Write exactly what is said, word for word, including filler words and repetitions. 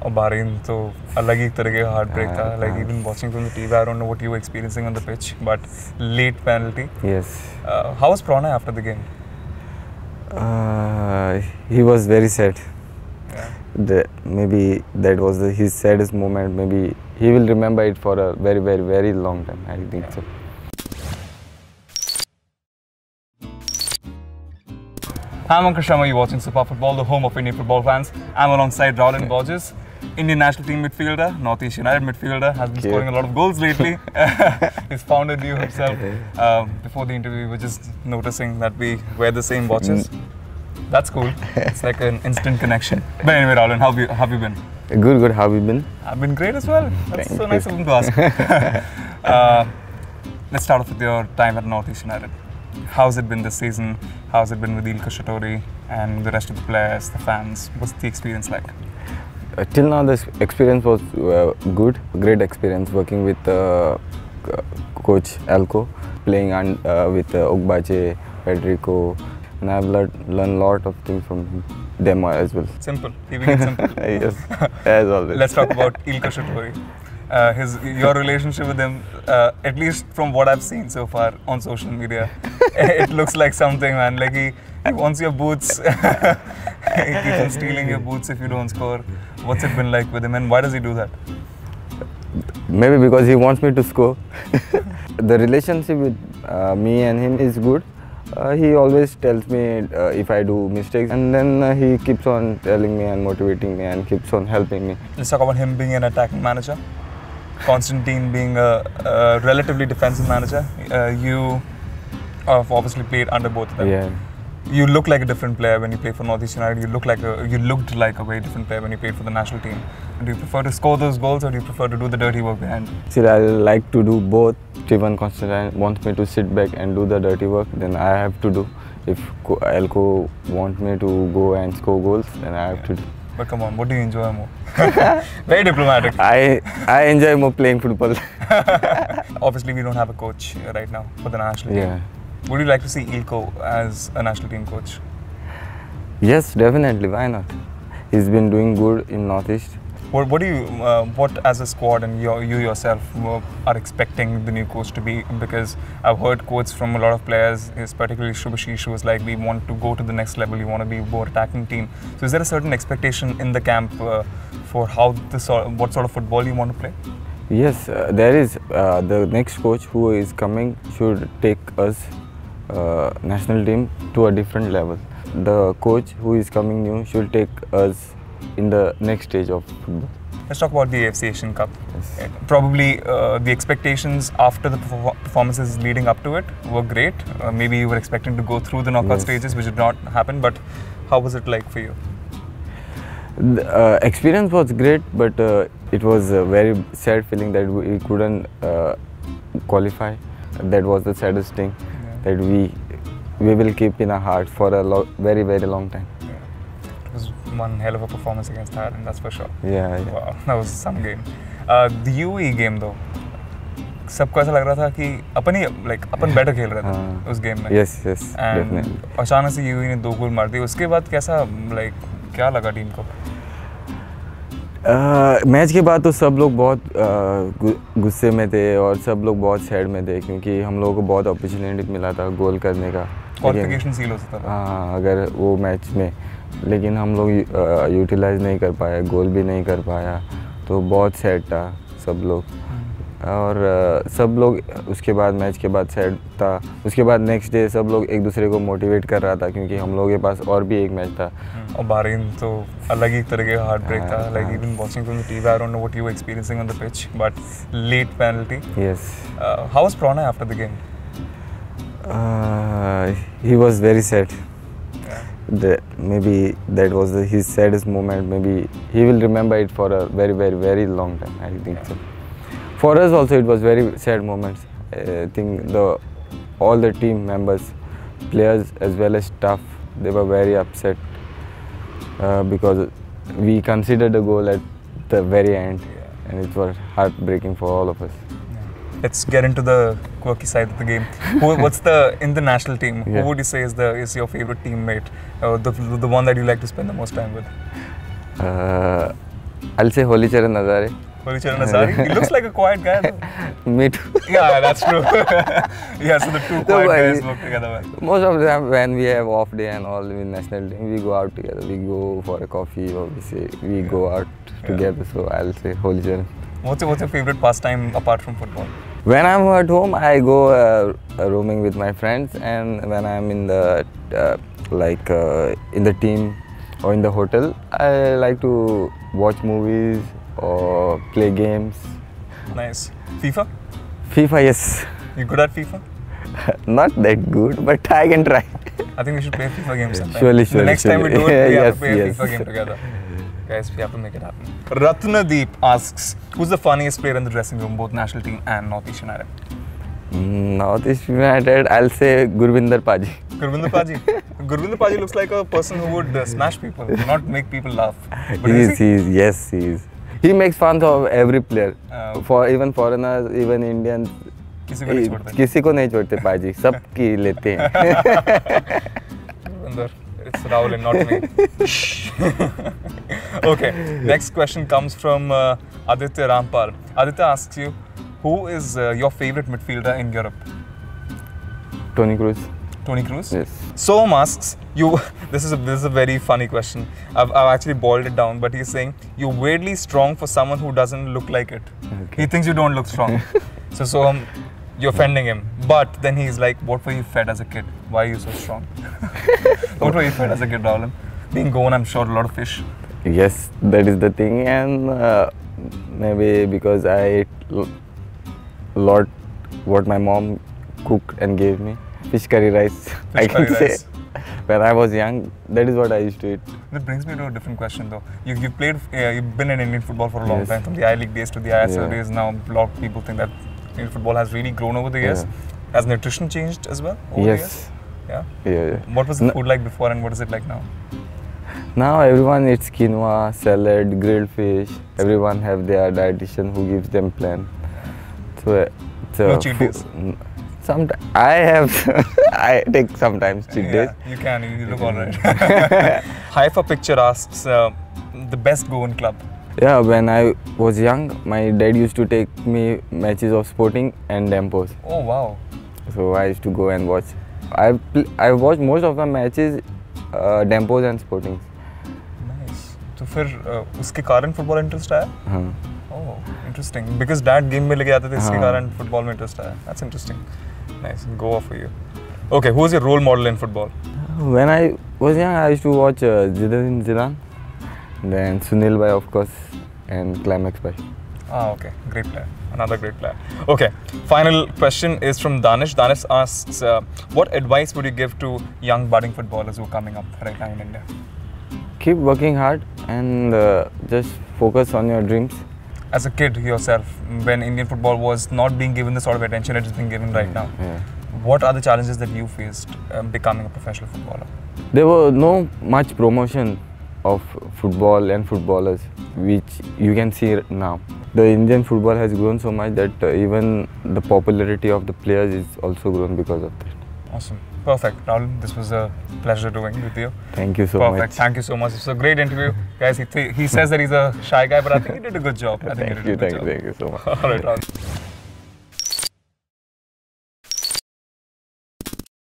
और Bahrain तो अलग ही तरह के heartbreak था. Like even watching from the T V, I don't know what you were experiencing on the pitch, but late penalty. Yes. Uh, how was Pranay after the game? Uh, he was very sad. Yeah. The, maybe that was the, his saddest moment. Maybe he will remember it for a very, very, very long time. I think yeah. so. I'm Eelco Schattorie, you're watching Superpower Football, the home of Indian football fans. I'm alongside Rowllin Borges, Indian national team midfielder, Northeast United midfielder, has been okay. scoring a lot of goals lately. He's found a new himself. Um, before the interview, we were just noticing that we wear the same watches. That's cool. It's like an instant connection. But anyway, Rollin, how have you, how have you been? Good, good. How have you been? I've been great as well. That's Thank so you. nice of him to ask. uh, let's start off with your time at Northeast United. How's it been this season? How's it been with Eelco Schattorie and the rest of the players, the fans? What's the experience like? Uh, till now, this experience was uh, good. Great experience working with uh, coach Eelco, playing on, uh, with uh, Ogbache, Pedrico, and I've learned learned a lot of things from them as well. Simple, keeping it simple. Yes, as always. Let's talk about Eelco Schattorie. Uh, his, your relationship with him, uh, at least from what I've seen so far on social media, it looks like something, man. Like he, he wants your boots. He keeps on stealing your boots if you don't score. What's it been like with him, and why does he do that? Maybe because he wants me to score. The relationship with uh, me and him is good. Uh, he always tells me uh, if I do mistakes, and then uh, he keeps on telling me and motivating me and keeps on helping me. Let's talk about him being an attacking manager. Constantine being a, a relatively defensive manager. Uh, you have obviously played under both of them. Yeah. You look like a different player when you play for Northeast United. You look like a, you looked like a very different player when you played for the national team. Do you prefer to score those goals, or do you prefer to do the dirty work behind? See, I like to do both. Steven Constantine wants me to sit back and do the dirty work, then I have to do. If Eelco wants me to go and score goals, then I have yeah. to do. But come on, what do you enjoy more? Very diplomatic. I I enjoy more playing football. Obviously, we don't have a coach right now for the national yeah. team. Would you like to see Eelco as a national team coach? Yes, definitely. Why not? He's been doing good in Northeast. What, what do you, uh, what as a squad and you, you yourself uh, are expecting the new coach to be? Because I've heard quotes from a lot of players, particularly Shubhashish, who was like, we want to go to the next level, we want to be a more attacking team. So is there a certain expectation in the camp uh, for how the sort, what sort of football you want to play? Yes, uh, there is. Uh, the next coach who is coming should take us uh, national team to a different level. The coach who is coming new should take us in the next stage of football. Let's talk about the A F C Asian Cup. Yes. Probably uh, the expectations after the performances leading up to it were great. Uh, maybe you were expecting to go through the knockout yes. stages, which did not happen, but how was it like for you? The uh, experience was great, but uh, it was a very sad feeling that we couldn't uh, qualify. That was the saddest thing yeah. that we we will keep in our heart for a lo very, very long time. It was one hell of a performance against THAT, and that's for sure. Yeah, yeah. Wow, that was some game. Uh, the U A E game though, सबको ऐसा लग रहा था कि अपन ही like अपन better खेल रहे थे उस game में. Yes, yes, definitely. अचानक से U A E ने दो गोल मार दिए. उसके बाद कैसा like क्या लगा टीम को? मैच के बाद तो सब लोग बहुत गुस्से में थे और सब लोग बहुत सैड में थे, क्योंकि हम लोगों को बहुत अपॉर्चुनिटी मिला था गोल करने का. क्वालिफिकेशन सील हो सकता था. हाँ, अगर वो मैच में, लेकिन हम लोग यूटिलाइज नहीं कर पाए, गोल भी नहीं कर पाया, तो बहुत सैड था सब लोग. और सब लोग उसके बाद मैच के बाद सैड था. उसके बाद नेक्स्ट डे सब लोग एक दूसरे को मोटिवेट कर रहा था, क्योंकि हम लोगों के पास और भी एक मैच था. और Bahrain तो अलग ही तरह का heartbreak था. Like even watching from the T V, I don't know what you were experiencing on the pitch, but late penalty. Yes. Uh, how was Pranay after the game? Uh, he was very sad. Yeah. The, maybe that was the, his saddest moment. Maybe he will remember it for a very, very, very long time. I think yeah. so. For us also, it was very sad moments. I think the all the team members, players as well as staff, they were very upset uh, because we considered the goal at the very end, yeah. and it was heartbreaking for all of us. Let's get into the quirky side of the game. Who, what's the in the national team? Yeah. Who would you say is the is your favorite teammate, uh, the the one that you like to spend the most time with? Uh, I'll say Holy Charan Nazare. Holy Charan Nazare? He looks like a quiet guy though. Me too. Yeah, that's true. Yeah, so the two quiet guys work together well. Most of the time when we have off day and all in national team, we go out together. We go for a coffee or we say we go out Yeah. together. So I'll say Holy Charan. What's your, what's your favorite pastime apart from football? When I'm at home, I go uh, roaming with my friends, and when I'm in the uh, like uh, in the team or in the hotel, I like to watch movies or play games. Nice. FIFA? FIFA, yes. You good at FIFA? Not that good, but I can try. I think we should play FIFA games sometime. Surely, surely. The next time we do it, surely. we have Yes, to play yes. a FIFA game together. Guys, we have to make it happen. Ratnadeep asks, who's the funniest player in the dressing room, both national team and North East United? Mm, Northeast United, I'll say Gurvinder Paji. Gurvinder Paji. Gurvinder Paji looks like a person who would uh, smash people, not make people laugh. But He is is, he? he is, yes, he is. He makes fun of every player. Uh, For even foreigners, even Indians. किसी को नहीं छोड़ते. किसी को नहीं छोड़ते पाजी, सब की लेते हैं. Gurvinder, it's Rowllin, not me. Okay, next question comes from uh, Aditya Rampal. Aditya asks you, who is uh, your favorite midfielder in Europe? Tony Cruz. Tony Cruz? Yes. Soam asks you. This is a this is a very funny question. I've, I've actually boiled it down, but he's saying you're weirdly strong for someone who doesn't look like it. Okay. He thinks you don't look strong. So Soam, you're offending him. But then he's like, "What were you fed as a kid? Why are you so strong? What were you fed as a kid, Rollin? Being gone, I'm sure a lot of fish. Yes, that is the thing, and uh, maybe because I ate a lot what my mom cooked and gave me. Fish curry rice, I can curry say. rice. When I was young, that is what I used to eat. That brings me to a different question, though. You you've played, uh, you've been in Indian football for a long Yes. time, from the I League days to the I S L Yeah. days. Now, a lot of people think that Indian football has really grown over the years. Yeah. Has nutrition changed as well? Over Yes. The years? Yeah. Yeah, yeah. What was the No. food like before, and what is it like now? Now everyone eats quinoa, salad, grilled fish. Everyone have their dietitian who gives them plan. So uh, it's a No cheat fo- days. n- Somet I have, I take sometimes cheat Yeah, days. you can. You look alright. Haifa Picture asks, uh, the best Goan club. Yeah, when I was young, my dad used to take me matches of Sporting and Dempos. Oh wow. So I used to go and watch. I I watched most of the matches, uh, Dempos and Sporting. Nice. तो फिर uh, उसके कारण football interest आया? हाँ. Oh, interesting. Because dad game में लेके आते थे, इसके हाँ. कारण फुटबॉल में इंटरेस्ट आया. That's interesting. Nice. Go off for you. Okay, who is your role model in football? When I was young, I used to watch uh, Zinedine Zidane, then Sunil Bhai, of course, and Climax Bhai. Ah, okay. Great player. Another great player. Okay. Final question is from Danish. Danish asks, uh, what advice would you give to young budding footballers who are coming up right now in India? Keep working hard and uh, just focus on your dreams. As a kid yourself, when Indian football was not being given the sort of attention it is being given right now, Yeah. what are the challenges that you faced um, becoming a professional footballer? There was no much promotion of football and footballers, which you can see now. The Indian football has grown so much that uh, even the popularity of the players is also grown because of that. Awesome. Perfect. Rollin, this was a pleasure doing with you. Thank you so Perfect. much. Thank you so much. It's a great interview. Guys, he, th he says that he's a shy guy, but I think he did a good job. I think Thank he you, did a thank good you, job. thank you so much. All right, Rollin.